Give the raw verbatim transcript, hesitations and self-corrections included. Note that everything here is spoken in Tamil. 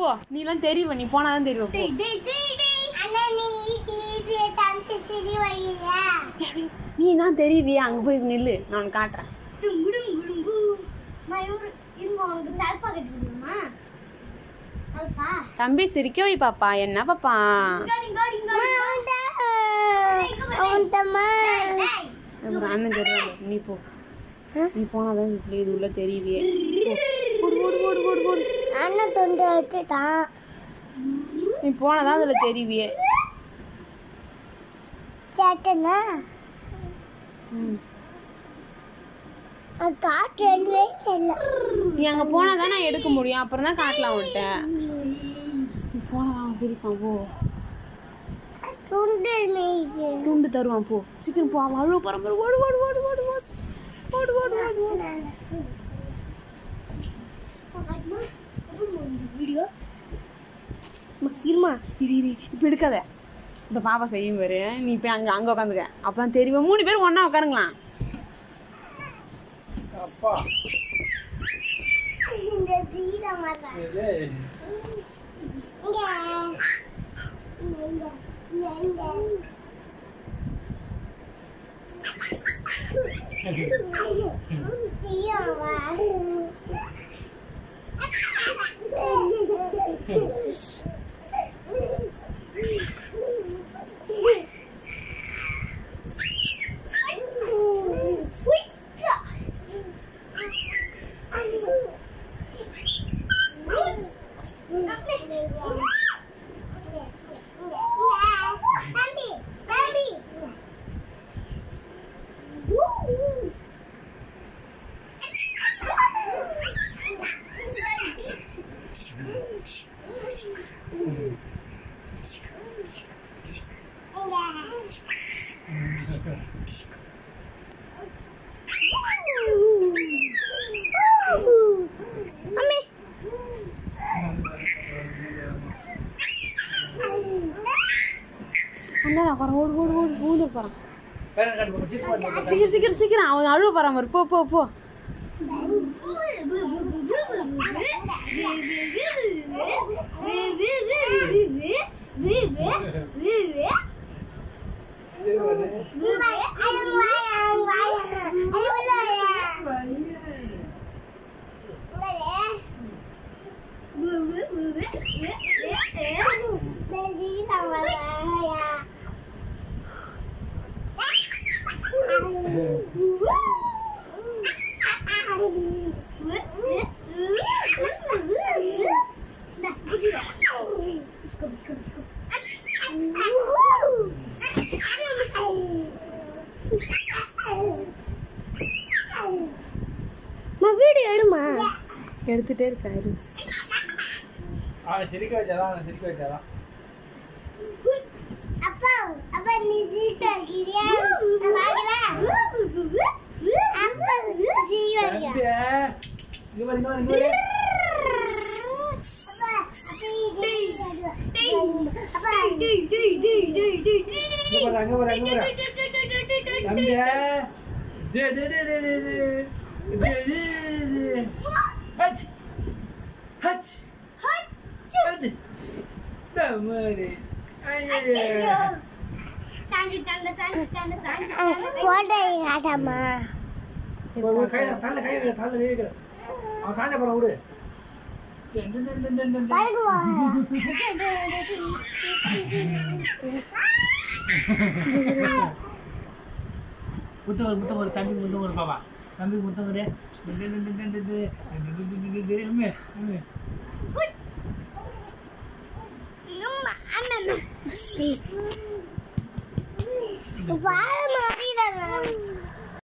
போ நீலாம் தெரியும் நீ போனாதான் தெரியும் நீ தான் தெரியுவியே அங்க போய் நில்லு நான் காட்டுறேன் தம்பி சிரிக்க வை பாப்பா என்ன பாப்பா அண்ணன் தெரியும் நீ போ நீ போனாதான் இது உள்ள தெரியுவியே அண்ணன் தொண்டை வச்சுட்டான் நீ போனதான் அதுல தெரியுவியே சேட்டனா காட்டுவே இல்லை நீ அங்க போனாதான் நான் எடுக்க முடியும் அப்புறம் தான் காட்டலாம் உன்ட்ட நீ போனதான் சிரிப்பான் போ துண்டு துண்டு தருவான் போ சீக்கிரம் போ அவன் அழுவ பரம்பரை ஓடு ஓடு ஓடு ஓடு ஓடு ஓடு ஓடு ஓடு வீடியோ இருமா இரு இரு இப்போ எடுக்காத இந்த பாப்பா செய்யும் பாரு நீ போய் அங்கே அங்கே உட்காந்துக்க அப்போ தான் தெரியும் மூணு பேர் ஒன்றா உட்காருங்களாம் ஓடு ஓடு ஓடு ஊந்து போறான் சீக்கிரம் சீக்கிரம் சீக்கிரம் அவன் அழுவ போறான் மாதிரி போ போ போ வீடியோ எடுமா எடுத்துட்டே இருக்காரு சிரிக்க வச்சாதான் சிரிக்க வச்சாதான் அப்பா அப்பா நீ சிரிக்க வைக்கிறியா நான் பார்க்கறேன் அப்பா சிரிக்க வைக்கிறியா இங்க வா இங்க வா இங்க வா அப்பா அப்பா டேய் டேய் டேய் டேய் டேய் இங்க வா இங்க வா இங்க வா தம்பி ஜே டே டே டே டே ஹச் ஹச் ஹச் தமரே ஐயா சாஞ்சி தண்ட சாஞ்சி தண்ட சாஞ்சி தண்ட போடே ஆடாமா ஒரு கை தால கை தால கை அவன் சாஞ்ச போற விடு பாருங்க முத்தம் முத்தம் ஒரு தம்பி முத்தம் ஒரு பாப்பா தம்பி முத்தம் ஒரு வாழ மாட்டீங்களா